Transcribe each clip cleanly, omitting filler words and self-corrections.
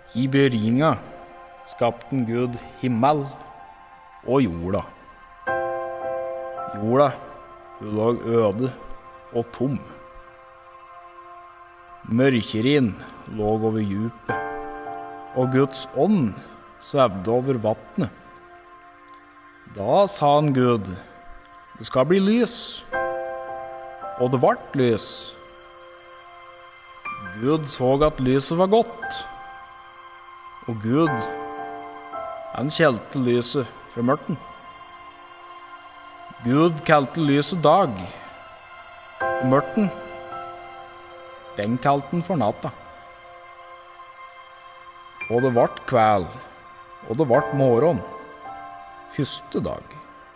I begynnelsen skapte Gud himmel og jorda. Jorda, hun lå øde og tom. Mørkerin lå over djupet, og Guds ånd svevde over vattnet. Da sa han Gud, det skal bli lys, og det ble lys. Gud så at lyset var godt, og Gud, han kjelte lyset fra mørken. Gud kalte lyset dag, og mørken, den kalte han for natta. Og det ble kveld, og det ble morgen, første dag.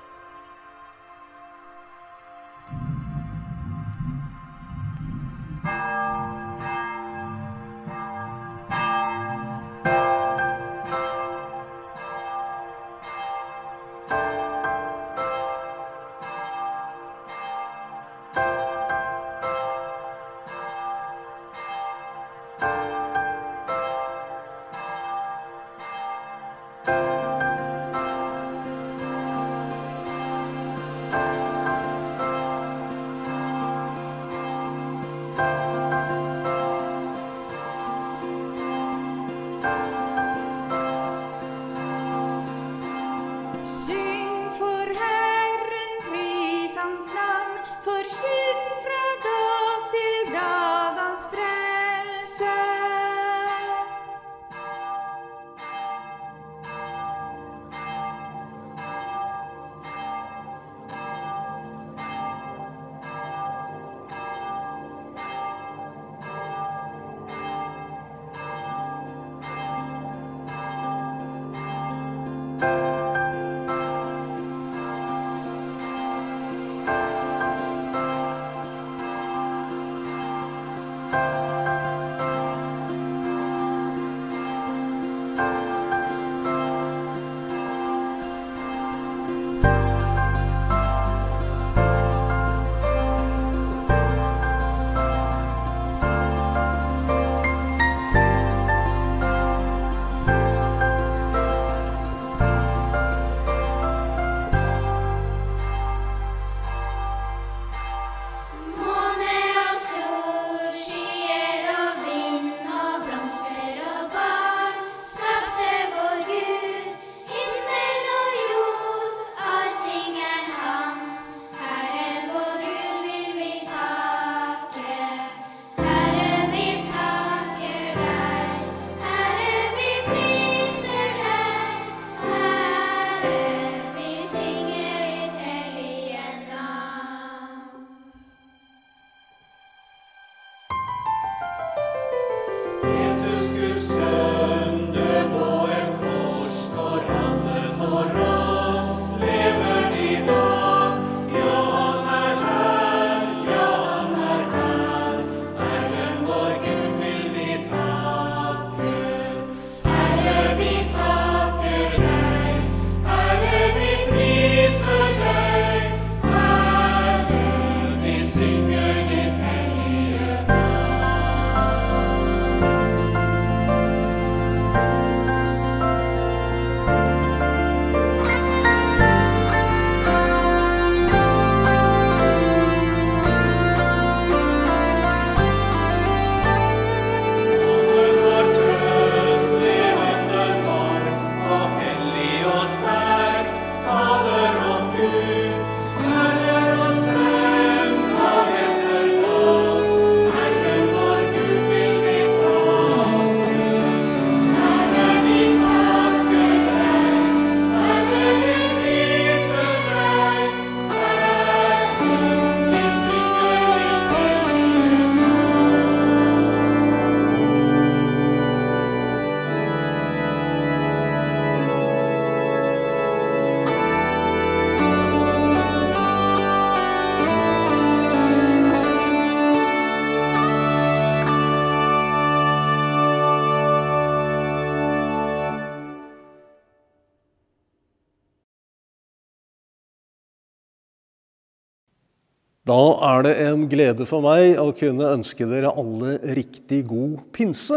Da er det en glede for meg å kunne ønske dere alle riktig god pinse,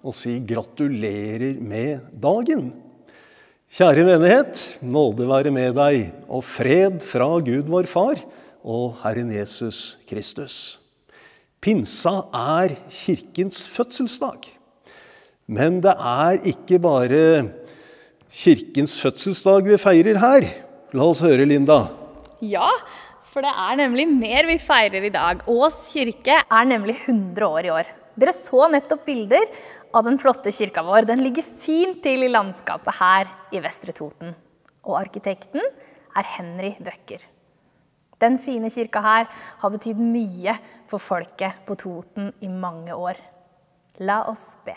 og si gratulerer med dagen. Kjære menighet, nåde være med deg, og fred fra Gud vår Far og Herren Jesus Kristus. Pinsa er kirkens fødselsdag. Men det er ikke bare kirkens fødselsdag vi feirer her. La oss høre, Linda. Ja, for det er nemlig mer vi feirer i dag. Ås kirke er nemlig 100 år i år. Dere så nettopp bilder av den flotte kirka vår. Den ligger fint til i landskapet her i Vestre Toten. Og arkitekten er Henry Bøkker. Den fine kirka her har betydd mye for folket på Toten i mange år. La oss be.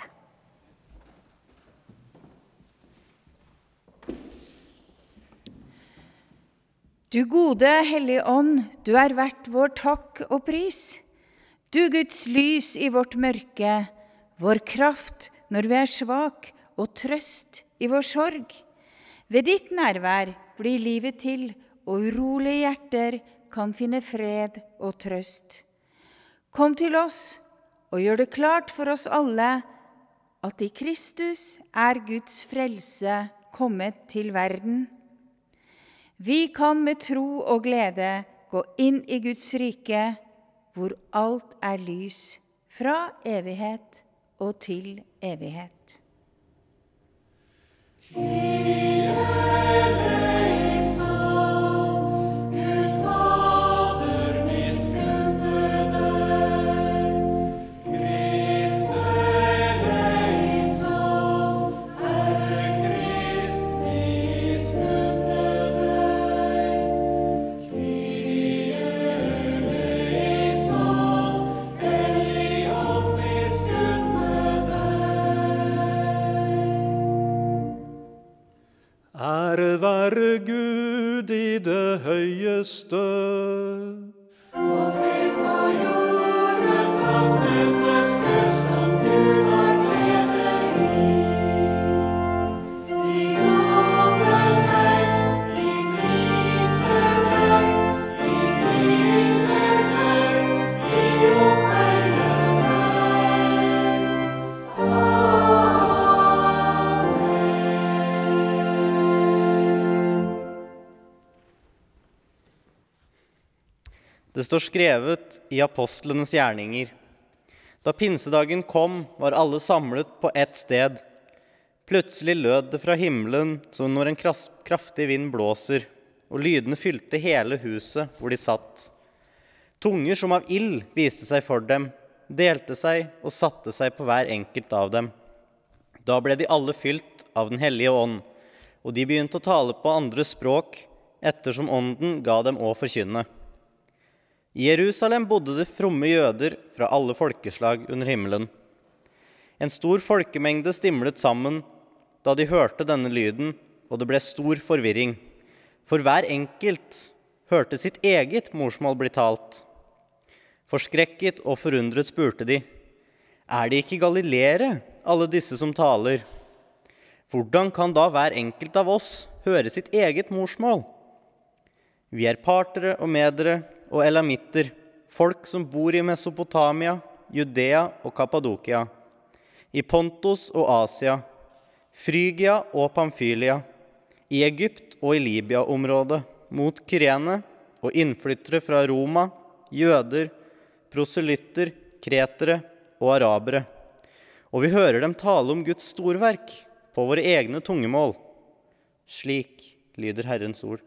Du gode Hellige Ånd, du er verdt vår takk og pris. Du Guds lys i vårt mørke, vår kraft når vi er svak, og trøst i vår sorg. Ved ditt nærvær blir livet til, og urolige hjerter kan finne fred og trøst. Kom til oss, og gjør det klart for oss alle, at i Kristus er Guds frelse kommet til verden. Vi kan med tro og glede gå inn i Guds rike, hvor alt er lys, fra evighet og til evighet. Ære være Gud i det høyeste. Og fred på jorden blant mennesker som Gud har glede i. Vi lover deg, vi priser deg, vi tilber deg, vi opphøyer deg. Det står skrevet i apostlenes gjerninger. Da pinsedagen kom, var alle samlet på ett sted. Plutselig lød det fra himmelen som når en kraftig vind blåser, og lydene fylte hele huset hvor de satt. Tunger som av ild viste seg for dem, delte seg og satte seg på hver enkelt av dem. Da ble de alle fylt av den hellige ånd, og de begynte å tale på andre språk, ettersom ånden ga dem å forkynne. I Jerusalem bodde det fromme jøder fra alle folkeslag under himmelen. En stor folkemengde stimlet sammen da de hørte denne lyden, og det ble stor forvirring. For hver enkelt hørte sitt eget morsmål bli talt. Forskrekket og forundret spurte de, er det ikke galileere, alle disse som taler? Hvordan kan da hver enkelt av oss høre sitt eget morsmål? Vi er partere og medere, og elamitter, folk som bor i Mesopotamia, Judea og Kappadokia, i Pontus og Asia, Frygia og Pamfylia, i Egypt og i Libya-området, mot Kyrene og innflyttere fra Roma, jøder, proselytter, kretere og arabere. Og vi hører dem tale om Guds storverk på våre egne tungemål. Slik lyder Herrens ord.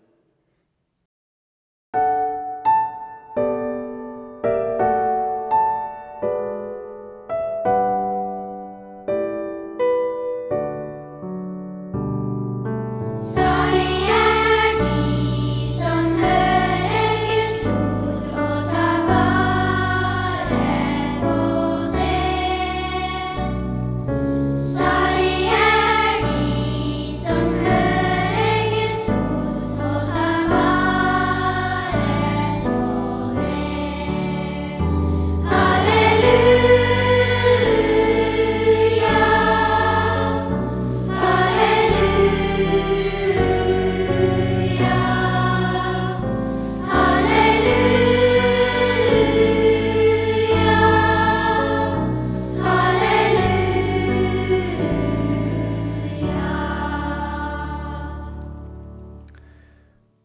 Salig er de som hører Guds ord og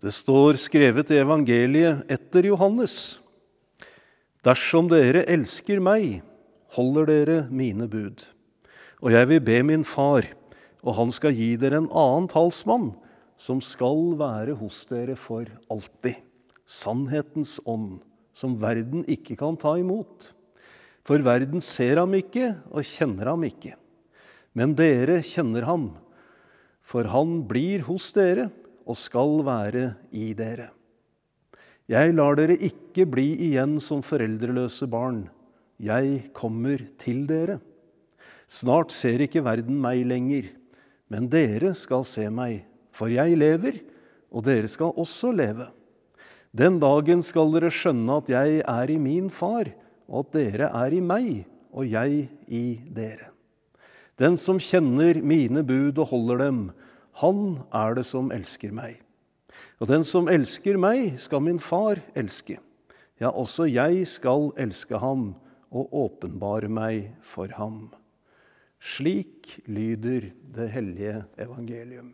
Det står skrevet i evangeliet etter Johannes: Dersom dere elsker meg, holder dere mine bud. Og jeg vil be min far, og han skal gi dere en annen talsmann, som skal være hos dere for alltid. Sannhetens ånd, som verden ikke kan ta imot. For verden ser ham ikke og kjenner ham ikke. Men dere kjenner ham, for han blir hos dere og skal være i dere. Jeg lar dere ikke bli igjen som foreldreløse barn. Jeg kommer til dere. Snart ser ikke verden meg lenger, men dere skal se meg, for jeg lever, og dere skal også leve. Den dagen skal dere skjønne at jeg er i min far, og at dere er i meg, og jeg i dere. Den som kjenner mine bud og holder dem, han er det som elsker meg. Og den som elsker meg, skal min far elske. Ja, også jeg skal elske ham og åpenbare meg for ham. Slik lyder det hellige evangelium.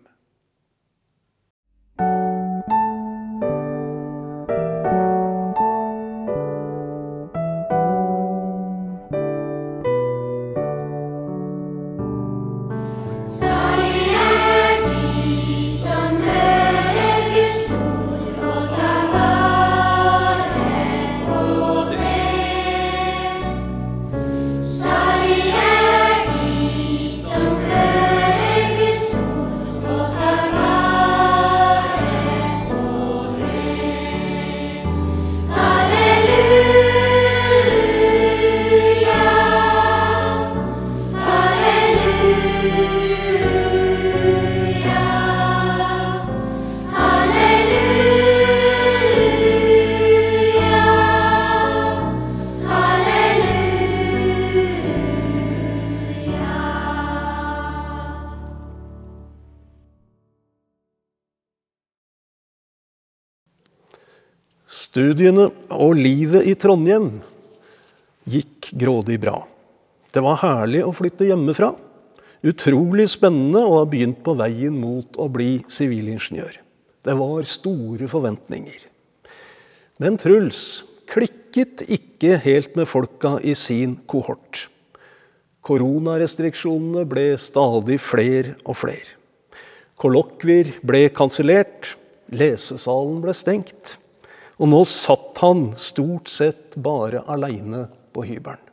Studiene og livet i Trondheim gikk grådig bra. Det var herlig å flytte hjemmefra. Utrolig spennende å ha begynt på veien mot å bli sivilingeniør. Det var store forventninger. Men Truls klikket ikke helt med folka i sin kohort. Koronarestriksjonene ble stadig flere og flere. Kollokvier ble kansellert, lesesalen ble stengt. Og nå satt han stort sett bare alene på hybelen.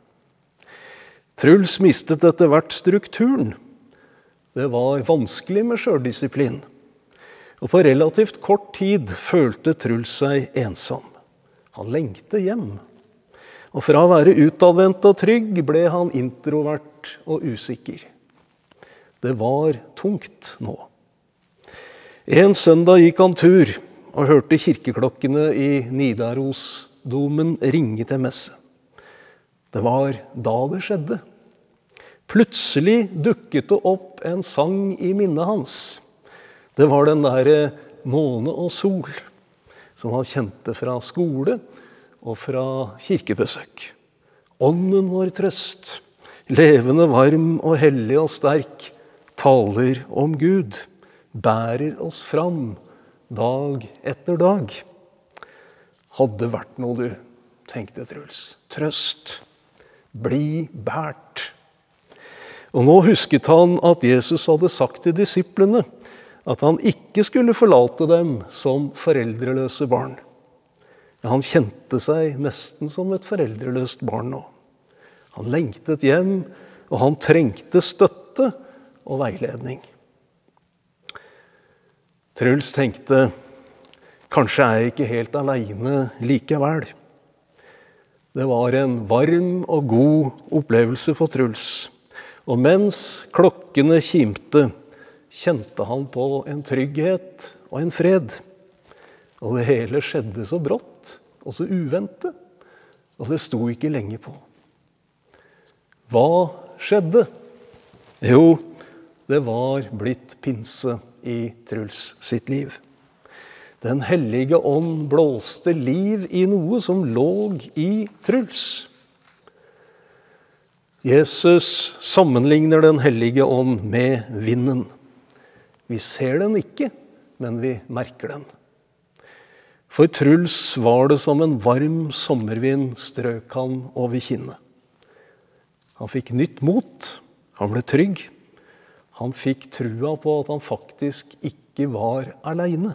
Truls mistet etter hvert strukturen. Det var vanskelig med selvdisiplin. Og på relativt kort tid følte Truls seg ensom. Han lengte hjem. Og fra å være utadvendt og trygg ble han introvert og usikker. Det var tungt nå. En søndag gikk han tur og hørte kirkeklokkene i Nidarosdomen ringe til messe. Det var da det skjedde. Plutselig dukket det opp en sang i minnet hans. Det var den der måne og sol, som han kjente fra skole og fra kirkebesøk. Ånden vår trøst, levende varm og hellig og sterk, taler om Gud, bærer oss fram, dag etter dag. Hadde vært noe du, tenkte Truls. Trøst. Bli bært. Og nå husket han at Jesus hadde sagt til disiplene at han ikke skulle forlate dem som foreldreløse barn. Han kjente seg nesten som et foreldreløst barn nå. Han lengtet hjem, og han trengte støtte og veiledning. Truls tenkte, kanskje er jeg ikke helt alene likevel. Det var en varm og god opplevelse for Truls. Og mens klokkene kimte, kjente han på en trygghet og en fred. Og det hele skjedde så brått og så uventet, og det sto ikke lenge på. Hva skjedde? Jo, det var blitt pinse i Truls sitt liv. Den hellige ånd blåste liv i noe som lå i Truls. Jesus sammenligner den hellige ånd med vinden. Vi ser den ikke, men vi merker den. For Truls var det som en varm sommervind strøk han over kinnet. Han fikk nytt mot, han ble trygg. Han fikk trua på at han faktisk ikke var alene.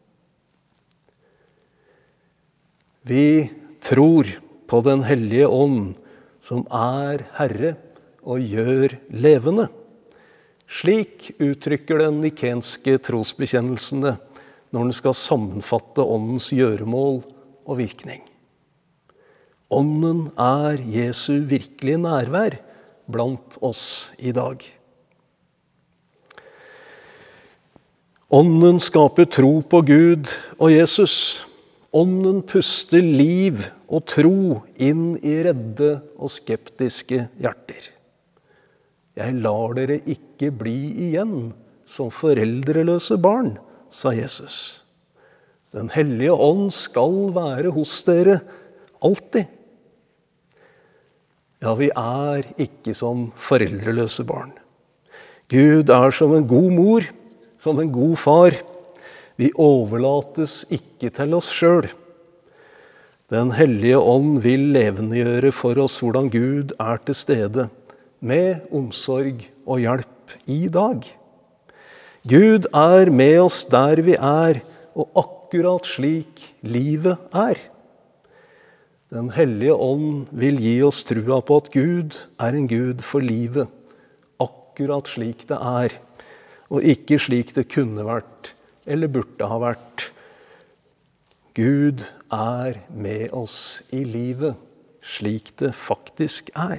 Vi tror på Den hellige ånd, som er Herre og gjør levende. Slik uttrykker den nikenske trosbekjennelsene når den skal sammenfatte åndens gjøremål og virkning. Ånden er Jesu virkelige nærvær blant oss i dag. Ånden skaper tro på Gud og Jesus. Ånden puster liv og tro inn i redde og skeptiske hjerter. Jeg lar dere ikke bli igjen som foreldreløse barn, sa Jesus. Den hellige ånd skal være hos dere alltid. Ja, vi er ikke som foreldreløse barn. Gud er som en god mor, som en god far. Vi overlates ikke til oss selv. Den hellige ånd vil levendegjøre for oss hvordan Gud er til stede, med omsorg og hjelp i dag. Gud er med oss der vi er, og akkurat slik livet er. Den hellige ånd vil gi oss trua på at Gud er en Gud for livet, akkurat slik det er, og ikke slik det kunne vært, eller burde ha vært. Gud er med oss i livet, slik det faktisk er.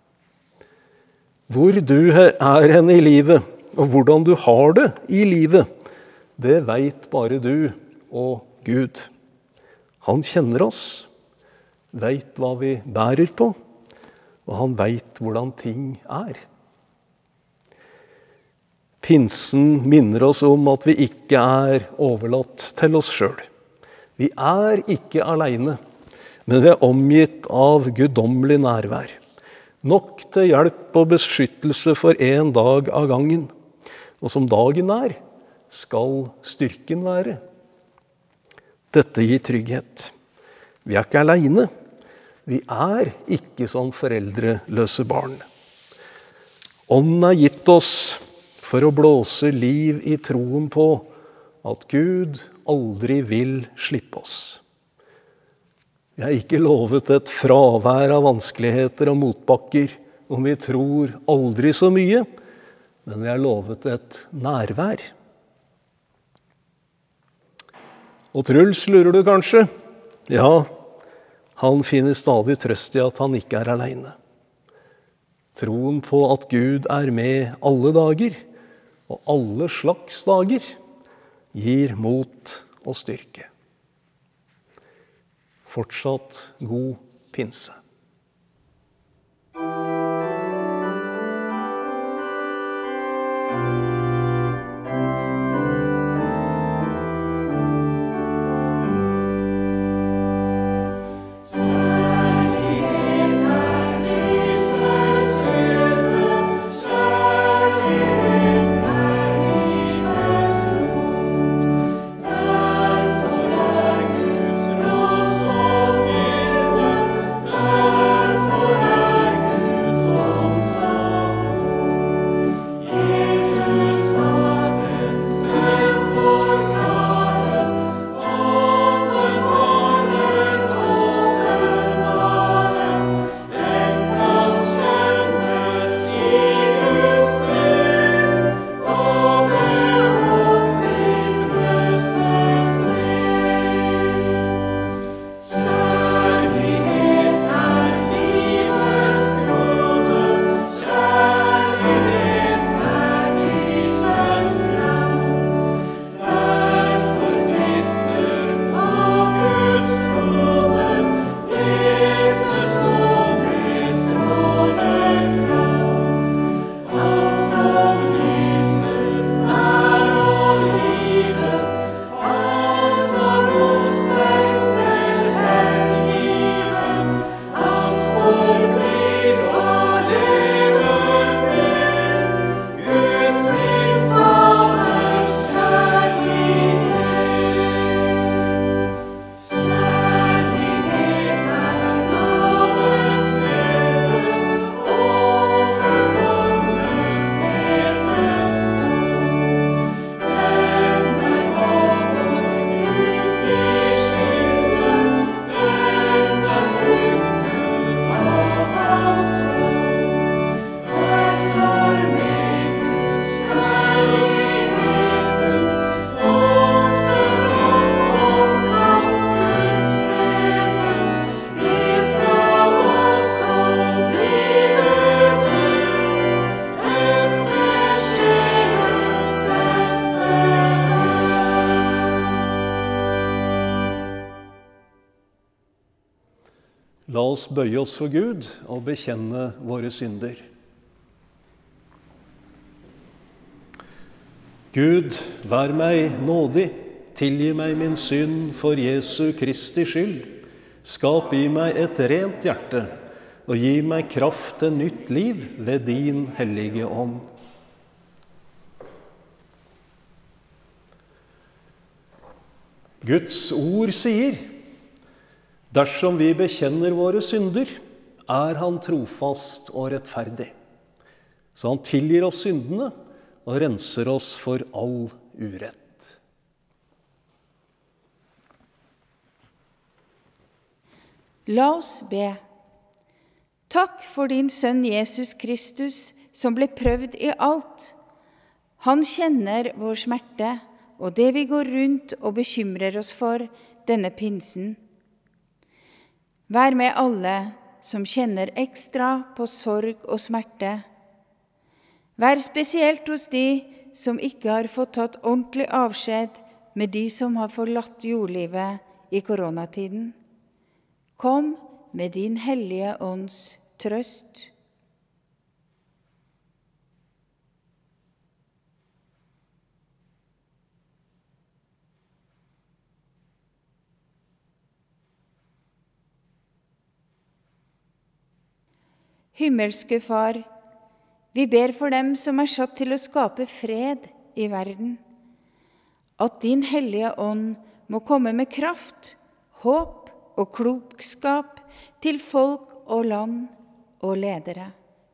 Hvor du er hen i livet, og hvordan du har det i livet, det vet bare du og Gud. Han kjenner oss, vet hva vi bærer på, og han vet hvordan ting er. Pinsen minner oss om at vi ikke er overlatt til oss selv. Vi er ikke alene, men vi er omgitt av guddommelig nærvær. Nok til hjelp og beskyttelse for en dag av gangen. Og som dagen er, skal styrken være. Dette gir trygghet. Vi er ikke alene. Vi er ikke som foreldreløse barn. Ånden er gitt oss for å blåse liv i troen på at Gud aldri vil slippe oss. Vi er ikke lovet et fravær av vanskeligheter og motbakker om vi tror aldri så mye, men vi er lovet et nærvær. Og Truls, lurer du kanskje? Ja, han finner stadig trøst i at han ikke er alene. Troen på at Gud er med alle dager, og alle slags dager, gir mot og styrke. Fortsatt god pinse. Derfor er Guds råd så milde, oss bøye oss for Gud og bekjenne våre synder. Gud, vær meg nådig, tilgi meg min synd for Jesu Kristi skyld. Skap i meg et rent hjerte, og gi meg kraft til nytt liv ved din hellige ånd. Guds ord sier, dersom vi bekjenner våre synder, er han trofast og rettferdig. Så han tilgir oss syndene og renser oss for all urett. La oss be. Takk for din sønn Jesus Kristus, som ble prøvd i alt. Han kjenner vår smerte, og det vi går rundt og bekymrer oss for denne pinsen. Vær med alle som kjenner ekstra på sorg og smerte. Vær spesielt hos de som ikke har fått tatt ordentlig avskjed med de som har forlatt jordlivet i koronatiden. Kom med din hellige ånds trøst. Himmelske Far, vi ber for dem som er satt til å skape fred i verden, at din hellige ånd må komme med kraft, håp og klokskap til folk og land og ledere.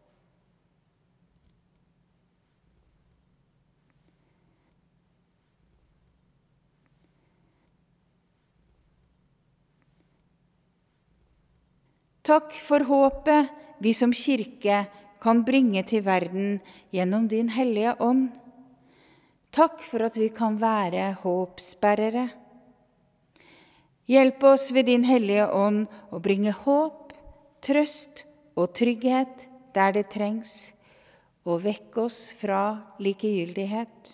Takk for håpet vi som kirke kan bringe til verden gjennom din hellige ånd. Takk for at vi kan være håpsbærere. Hjelp oss ved din hellige ånd å bringe håp, trøst og trygghet der det trengs, og vekk oss fra likegyldighet.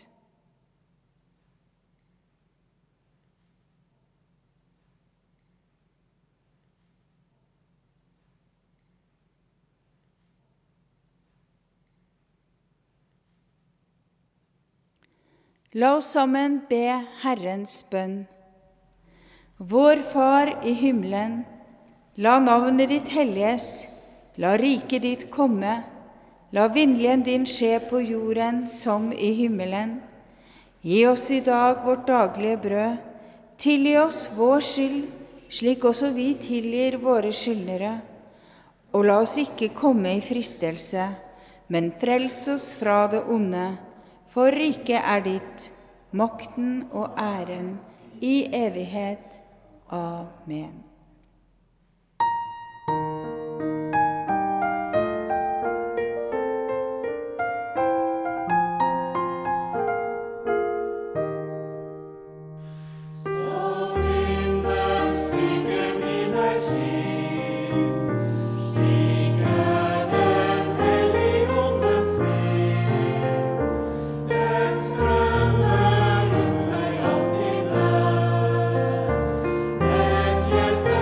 La oss sammen be Herrens bønn. Vår Far i himmelen, la navnet ditt helliges, la riket ditt komme, la viljen din skje på jorden som i himmelen. Gi oss i dag vårt daglige brød, tilgi oss vår skyld, slik også vi tilgir våre skyldnere. Og la oss ikke komme i fristelse, men frels oss fra det onde. For riket er ditt, makten og æren i evighet. Amen. Hjälp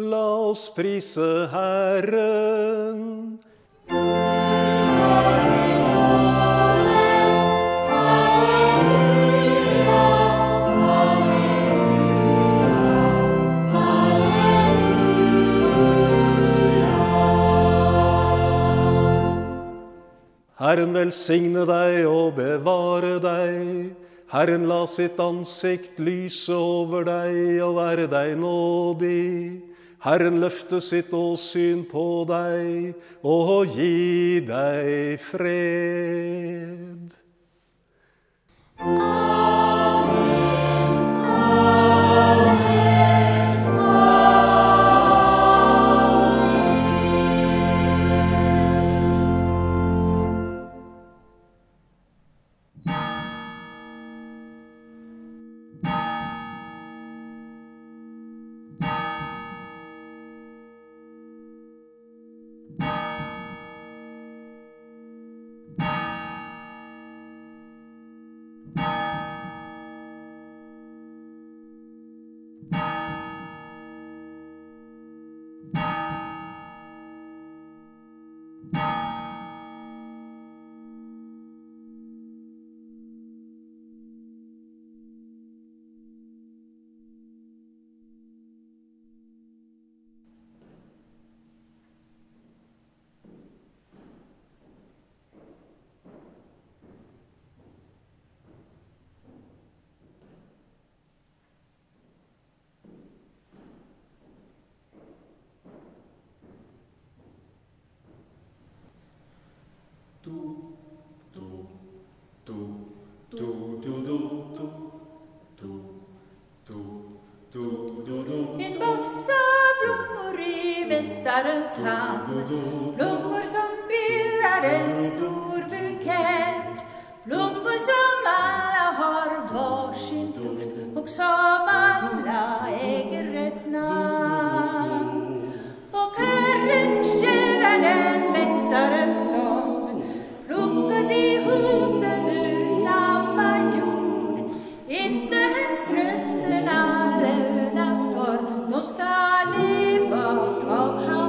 La oss prise Herren. Herren velsigne deg og bevare deg. Herren la sitt ansikt lyse over deg og være deg nådig. Herren løfte sitt åsyn på deg og gi deg fred. En masse blommor i Vesterens hand, blommor som bildar en stor bukett, blommor som alla har varsin doft och som alla äger ett namn. Och Herren själv är den mästare som plockat ihop den ur samma jord, inte ens rötterna lönas kvar, de ska leva av